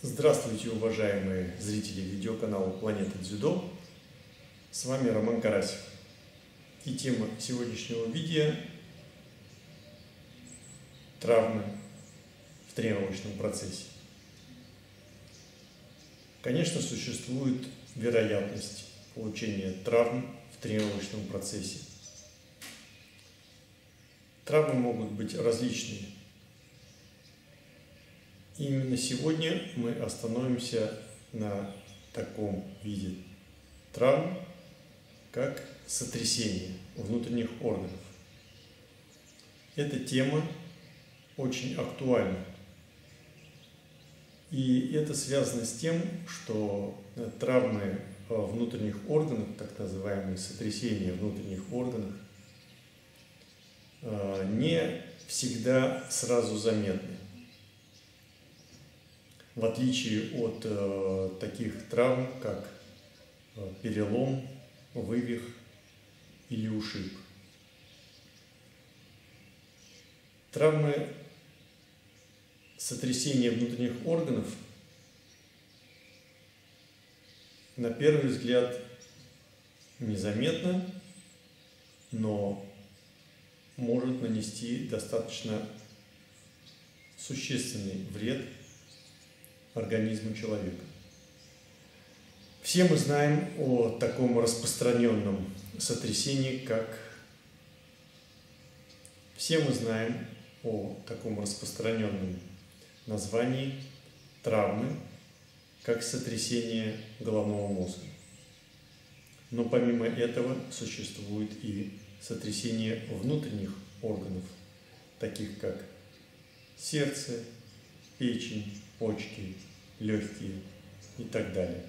Здравствуйте, уважаемые зрители видеоканала Планета Дзюдо. С вами Роман Карасев. И тема сегодняшнего видео – травмы в тренировочном процессе. Конечно, существует вероятность получения травм в тренировочном процессе. Травмы могут быть различные. Именно сегодня мы остановимся на таком виде травм, как сотрясение внутренних органов. Эта тема очень актуальна. И это связано с тем, что травмы внутренних органов, так называемые сотрясения внутренних органов, не всегда сразу заметны. В отличие от таких травм, как перелом, вывих или ушиб. Травмы сотрясения внутренних органов на первый взгляд незаметно, но может нанести достаточно существенный вред организму человека. Все мы знаем о таком распространенном сотрясении, как названии травмы, как сотрясение головного мозга. Но помимо этого существует и сотрясение внутренних органов, таких как сердце, печень, почки, легкие и так далее.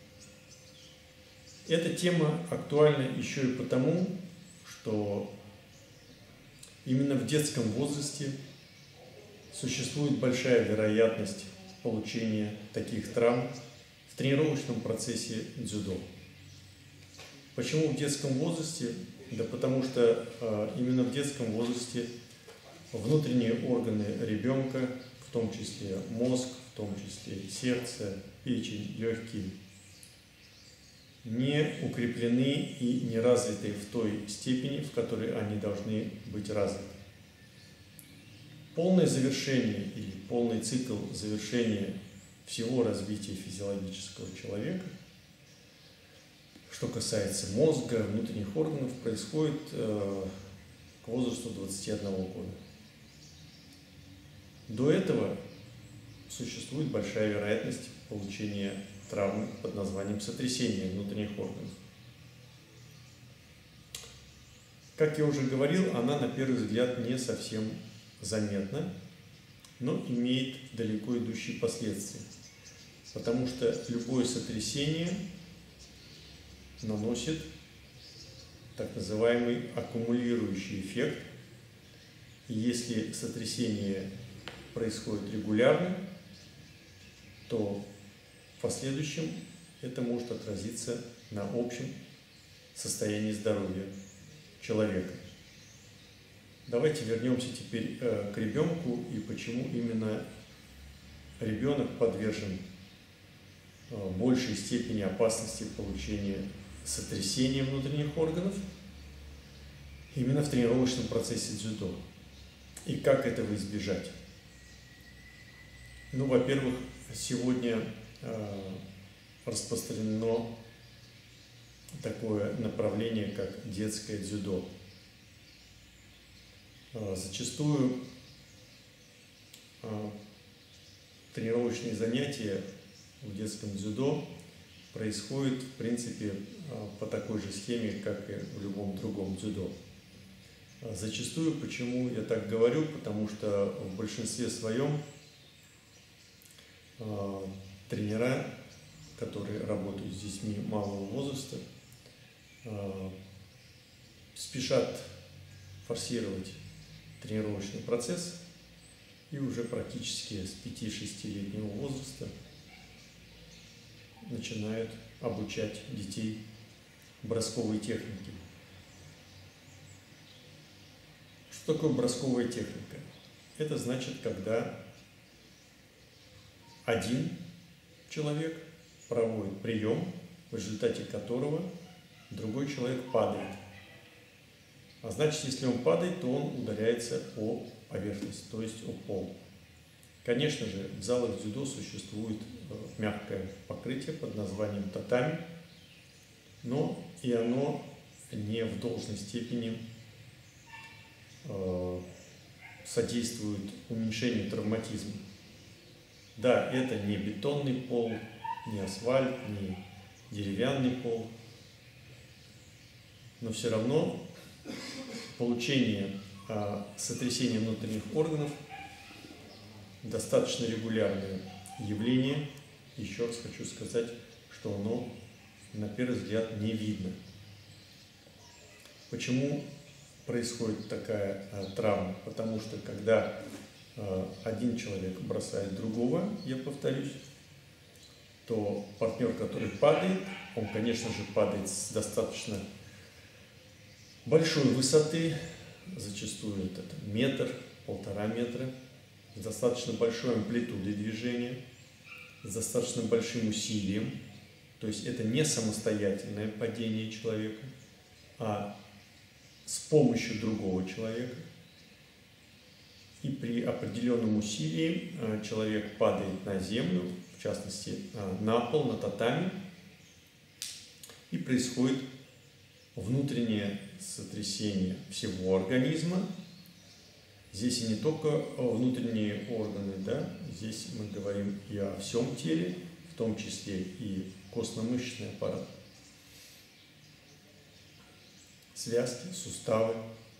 Эта тема актуальна еще и потому, что именно в детском возрасте существует большая вероятность получения таких травм в тренировочном процессе дзюдо. Почему в детском возрасте? Да потому что именно в детском возрасте внутренние органы ребенка, в том числе мозг, в том числе сердце, печень, легкие, не укреплены и не развиты в той степени, в которой они должны быть развиты. Полное завершение или полный цикл завершения всего развития физиологического человека, что касается мозга, внутренних органов, происходит к возрасту 21 года. До этого существует большая вероятность получения травмы под названием сотрясение внутренних органов. Как я уже говорил, она на первый взгляд не совсем заметна, но имеет далеко идущие последствия, потому что любое сотрясение наносит так называемый аккумулирующий эффект. И если сотрясение происходит регулярно, то в последующем это может отразиться на общем состоянии здоровья человека. Давайте вернемся теперь к ребенку и почему именно ребенок подвержен большей степени опасности получения сотрясения внутренних органов именно в тренировочном процессе дзюдо. И как этого избежать? Ну, во-первых, сегодня распространено такое направление, как детское дзюдо. Зачастую тренировочные занятия в детском дзюдо происходят, в принципе, по такой же схеме, как и в любом другом дзюдо. Зачастую, почему я так говорю, потому что в большинстве своем тренера, которые работают с детьми малого возраста, спешат форсировать тренировочный процесс и уже практически с 5-6-летнего возраста начинают обучать детей бросковой технике. Что такое бросковая техника? Это значит, когда один человек проводит прием, в результате которого другой человек падает. А значит, если он падает, то он ударяется о поверхность, то есть о пол. Конечно же, в залах дзюдо существует мягкое покрытие под названием татами, но и оно не в должной степени содействует уменьшению травматизма. Да, это не бетонный пол, не асфальт, не деревянный пол, но все равно получение сотрясения внутренних органов достаточно регулярное явление. Еще раз хочу сказать, что оно на первый взгляд не видно. Почему происходит такая травма? Потому что когда один человек бросает другого, я повторюсь, то партнер, который падает, он, конечно же, падает с достаточно большой высоты, зачастую это метр, 1,5 метра, с достаточно большой амплитудой движения, с достаточно большим усилием. То есть это не самостоятельное падение человека, а с помощью другого человека. И при определенном усилии человек падает на землю, в частности на пол, на татами, и происходит внутреннее сотрясение всего организма. Здесь и не только внутренние органы, да, здесь мы говорим и о всем теле, в том числе и костно-мышечный аппарат, связки, суставы.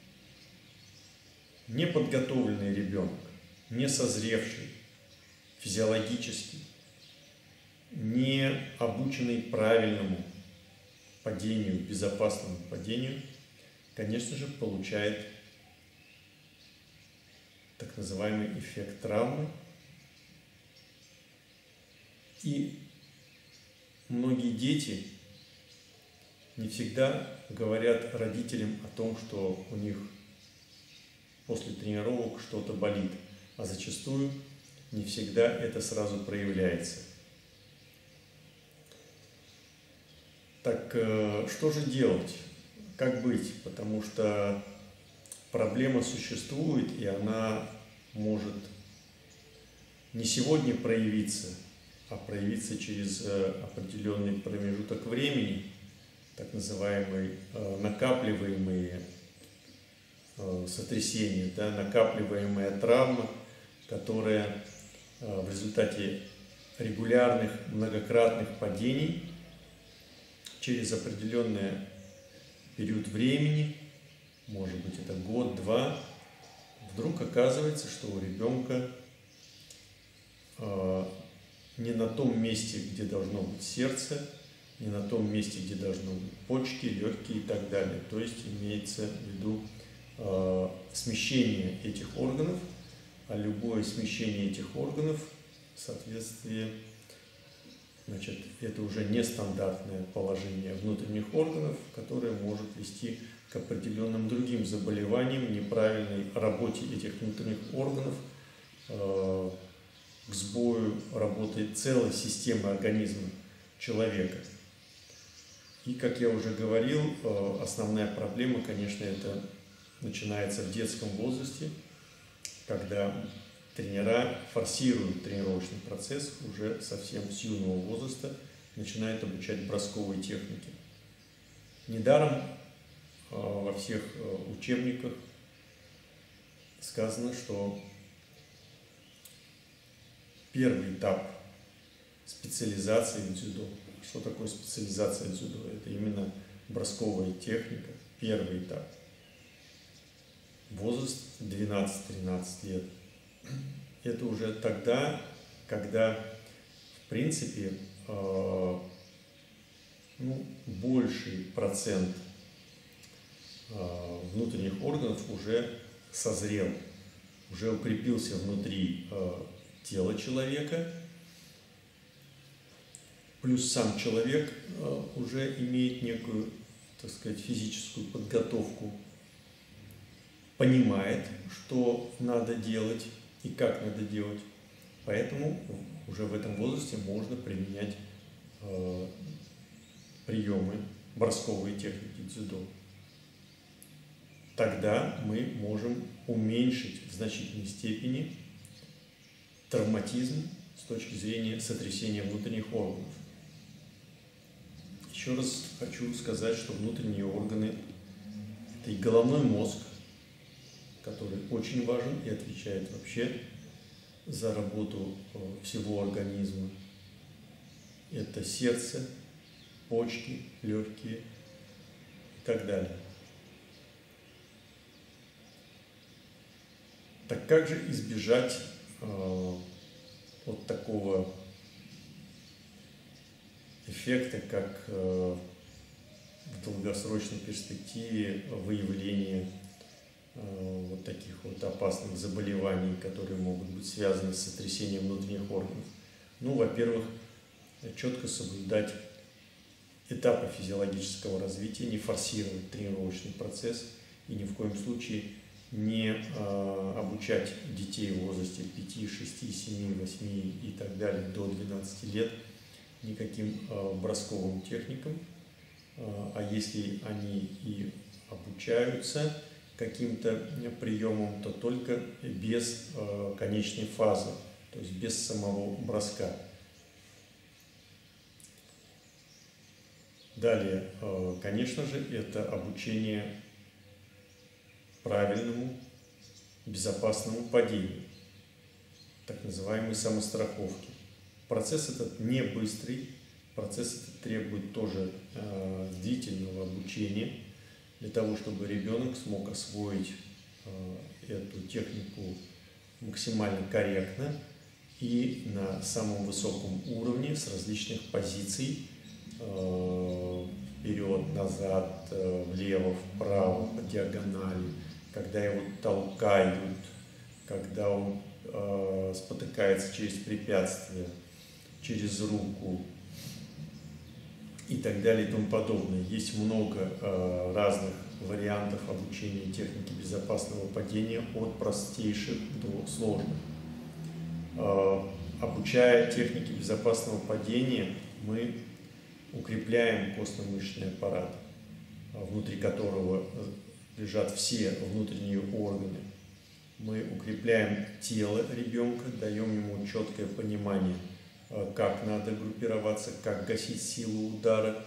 Неподготовленный ребенок, не созревший физиологически, не обученный правильному падению, безопасному падению, конечно же, получает так называемый эффект травмы. И многие дети не всегда говорят родителям о том, что у них после тренировок что-то болит, а зачастую не всегда это сразу проявляется. Так что же делать? Как быть? Потому что проблема существует, и она может не сегодня проявиться, а проявиться через определенный промежуток времени, так называемые накапливаемые сотрясения, да, накапливаемая травма, которая в результате регулярных многократных падений через определенный период времени, может быть это год-два, вдруг оказывается, что у ребенка не на том месте, где должно быть сердце, не на том месте, где должны быть почки, легкие и так далее. То есть имеется в виду смещение этих органов, а любое смещение этих органов в соответствии, значит, это уже нестандартное положение внутренних органов, которое может вести к определенным другим заболеваниям, неправильной работе этих внутренних органов, к сбою работы целой системы организма человека. И, как я уже говорил, основная проблема, конечно, это начинается в детском возрасте, когда тренера форсируют тренировочный процесс уже совсем с юного возраста, начинают обучать бросковой технике. Недаром во всех учебниках сказано, что первый этап специализации в дзюдо. Что такое специализация в дзюдо? Это именно бросковая техника, первый этап. Возраст 12-13 лет. Это уже тогда, когда, в принципе, больший процент внутренних органов уже созрел, уже укрепился внутри тела человека, плюс сам человек уже имеет некую, так сказать, физическую подготовку, понимает, что надо делать и как надо делать. Поэтому уже в этом возрасте можно применять приемы, бросковые техники дзюдо. Тогда мы можем уменьшить в значительной степени травматизм с точки зрения сотрясения внутренних органов. Еще раз хочу сказать, что внутренние органы – это и головной мозг, который очень важен и отвечает вообще за работу всего организма. Это сердце, почки, легкие и так далее. Так как же избежать вот такого эффекта, как в долгосрочной перспективе выявление вот таких вот опасных заболеваний, которые могут быть связаны с сотрясением внутренних органов? Ну, во-первых, четко соблюдать этапы физиологического развития, не форсировать тренировочный процесс и ни в коем случае не обучать детей в возрасте 5, 6, 7, 8 и так далее до 12 лет никаким бросковым техникам, а если они и обучаются каким-то приемам, то только без конечной фазы, то есть без самого броска. Далее, конечно же, это обучение правильному, безопасному падению, так называемой самостраховки. Процесс этот не быстрый, процесс этот требует тоже длительного обучения для того, чтобы ребенок смог освоить эту технику максимально корректно и на самом высоком уровне с различных позиций: вперед, назад, влево, вправо, по диагонали, когда его толкают, когда он спотыкается через препятствия, через руку и так далее и тому подобное. Есть много разных вариантов обучения техники безопасного падения, от простейших до сложных. Обучая технике безопасного падения, мы укрепляем костно-мышечный аппарат, внутри которого лежат все внутренние органы. Мы укрепляем тело ребенка, даем ему четкое понимание, как надо группироваться, как гасить силу удара.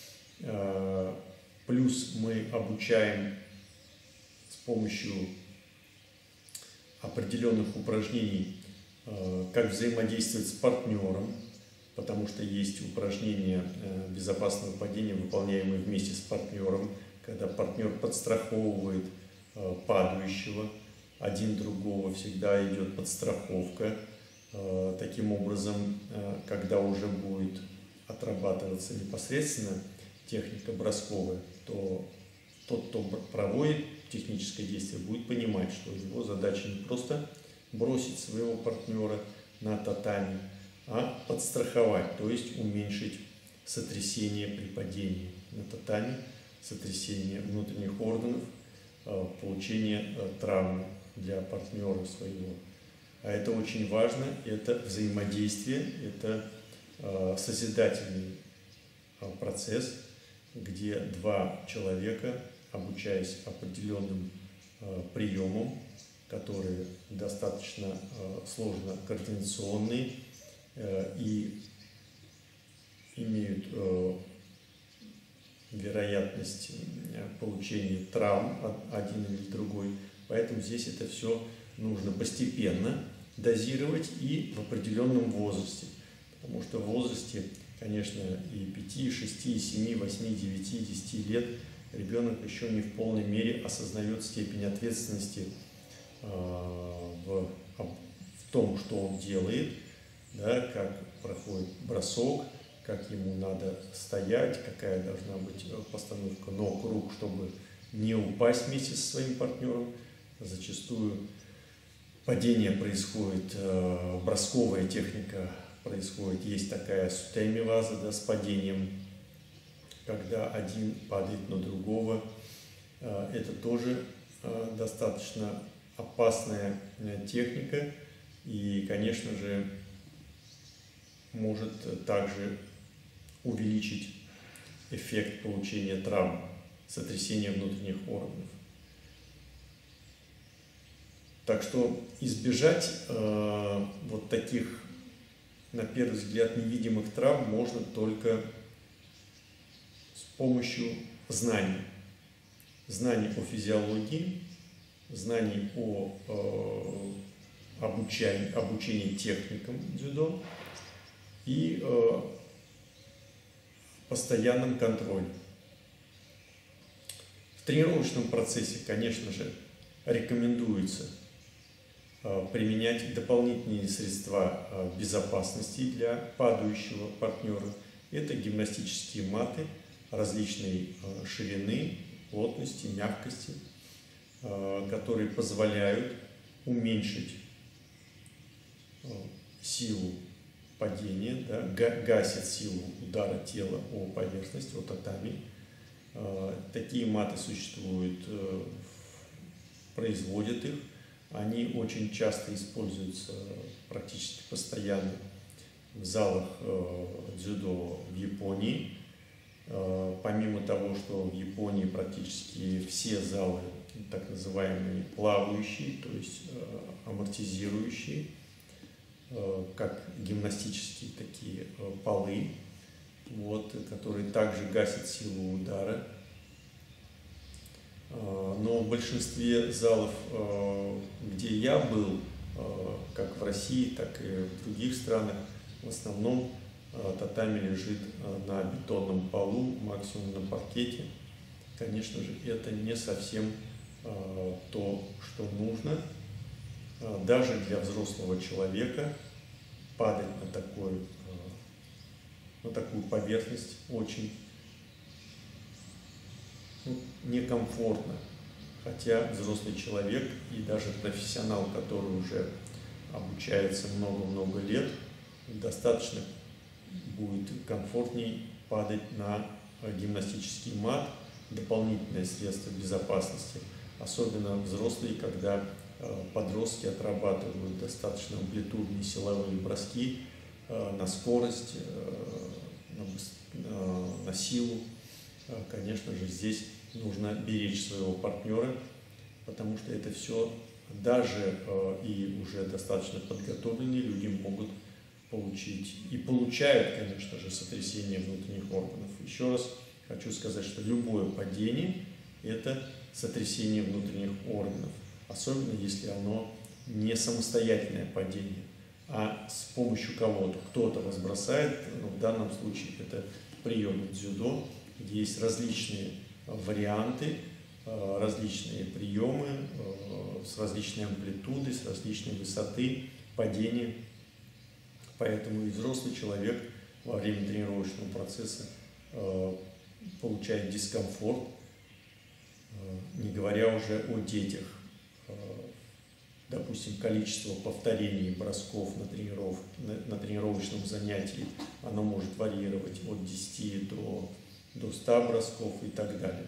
Плюс мы обучаем с помощью определенных упражнений, как взаимодействовать с партнером, потому что есть упражнения безопасного падения, выполняемые вместе с партнером, когда партнер подстраховывает падающего, один другого, всегда идет подстраховка. Таким образом, когда уже будет отрабатываться непосредственно техника бросковая, то тот, кто проводит техническое действие, будет понимать, что его задача не просто бросить своего партнера на татами, а подстраховать, то есть уменьшить сотрясение при падении на татами, сотрясение внутренних органов, получение травмы для партнера своего. А это очень важно, это взаимодействие, это созидательный процесс, где два человека, обучаясь определенным приемам, которые достаточно сложно координационные и имеют вероятность получения травм один или другой. Поэтому здесь это все нужно постепенно дозировать и в определенном возрасте. Потому что в возрасте, конечно, и 5, 6, 7, 8, 9, 10 лет ребенок еще не в полной мере осознает степень ответственности в том, что он делает, да, как проходит бросок, как ему надо стоять, какая должна быть постановка ног, рук, чтобы не упасть вместе со своим партнером. Зачастую падение происходит, бросковая техника происходит, есть такая сутэмиваза, да, с падением, когда один падает на другого. Это тоже достаточно опасная техника, и, конечно же, может также увеличить эффект получения травм, сотрясения внутренних органов. Так что избежать вот таких, на первый взгляд, невидимых травм можно только с помощью знаний. Знаний о физиологии, знаний о обучении техникам дзюдо и постоянном контроле. В тренировочном процессе, конечно же, рекомендуется применять дополнительные средства безопасности для падающего партнера. Это гимнастические маты различной ширины, плотности, мягкости, которые позволяют уменьшить силу падения, да, гасят силу удара тела о поверхность, о татами. Такие маты существуют, производят их. Они очень часто используются практически постоянно в залах дзюдо в Японии. Помимо того, что в Японии практически все залы так называемые плавающие, то есть амортизирующие, как гимнастические такие полы, вот, которые также гасят силу удара. Но в большинстве залов, где я был, как в России, так и в других странах, в основном татами лежит на бетонном полу, максимум на паркете. Конечно же, это не совсем то, что нужно. Даже для взрослого человека падать на такую поверхность очень некомфортно. Хотя взрослый человек и даже профессионал, который уже обучается много-много лет, достаточно будет комфортней падать на гимнастический мат, дополнительное средство безопасности. Особенно взрослые, когда подростки отрабатывают достаточно амплитудные силовые броски на скорость, на силу. Конечно же, здесь нужно беречь своего партнера, потому что это все, даже и уже достаточно подготовленные люди могут получить и получают, конечно же, сотрясение внутренних органов. Еще раз хочу сказать, что любое падение – это сотрясение внутренних органов, особенно если оно не самостоятельное падение, а с помощью кого-то. Кто-то вас бросает, но в данном случае это приемы дзюдо, где есть различные варианты, различные приемы с различной амплитудой, с различной высоты падения. Поэтому и взрослый человек во время тренировочного процесса получает дискомфорт, не говоря уже о детях. Допустим, количество повторений бросков на тренировочном занятии, оно может варьировать от 10 до 100 бросков и так далее.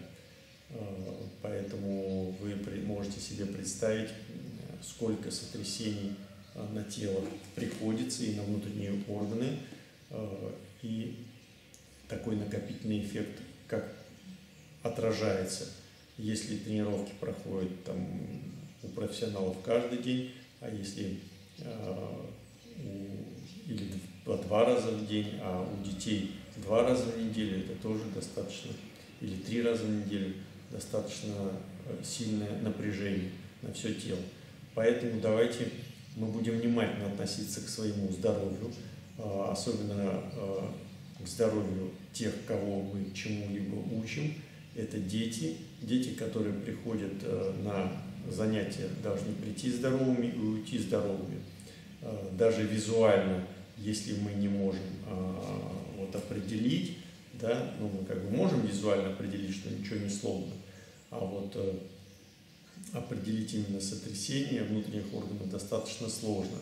Поэтому вы можете себе представить, сколько сотрясений на тело приходится и на внутренние органы, и такой накопительный эффект, как отражается, если тренировки проходят там у профессионалов каждый день, а если или 2 раза в день, а у детей 2 раза в неделю, это тоже достаточно, или 3 раза в неделю, достаточно сильное напряжение на все тело. Поэтому давайте мы будем внимательно относиться к своему здоровью, особенно к здоровью тех, кого мы чему-либо учим. Это дети, которые приходят на занятия, должны прийти здоровыми и уйти здоровыми. Даже визуально, если мы не можем определить, да, мы как бы можем визуально определить, что ничего не сломано, а вот определить именно сотрясение внутренних органов достаточно сложно.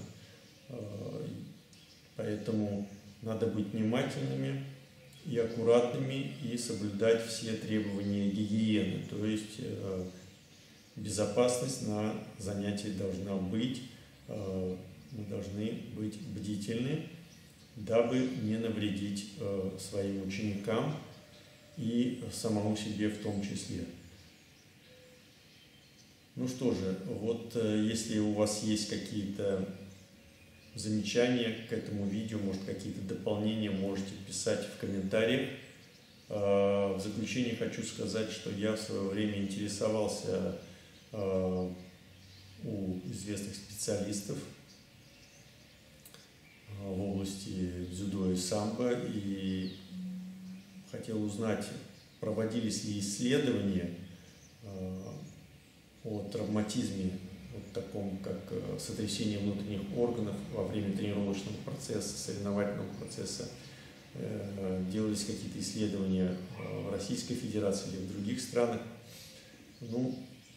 Поэтому надо быть внимательными и аккуратными и соблюдать все требования гигиены. То есть безопасность на занятии должна быть, мы должны быть бдительны дабы не навредить своим ученикам и самому себе в том числе. Ну что же, вот если у вас есть какие-то замечания к этому видео, может, какие-то дополнения, можете писать в комментариях. В заключение хочу сказать, что я в свое время интересовался у известных специалистов в области дзюдо и самбо и хотел узнать, проводились ли исследования о травматизме, вот таком, как сотрясение внутренних органов во время тренировочного процесса, соревновательного процесса. Делались какие-то исследования в Российской Федерации или в других странах. Ну,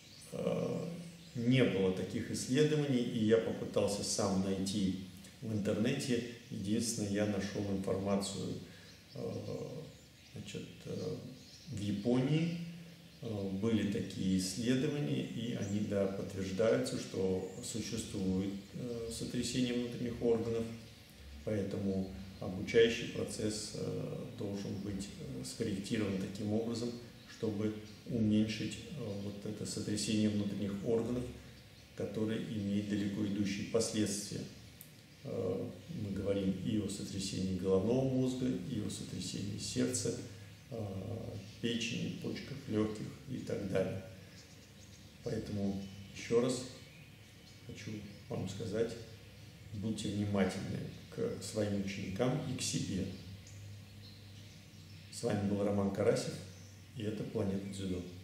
не было таких исследований, и я попытался сам найти в интернете. Единственное, я нашел информацию, значит, в Японии были такие исследования, и они, да, подтверждаются, что существует сотрясение внутренних органов, поэтому обучающий процесс должен быть скорректирован таким образом, чтобы уменьшить вот это сотрясение внутренних органов, которое имеет далеко идущие последствия. Мы говорим и о сотрясении головного мозга, и о сотрясении сердца, печени, почках, легких и так далее. Поэтому еще раз хочу вам сказать, будьте внимательны к своим ученикам и к себе. С вами был Роман Карасев, и это «Планета Дзюдо».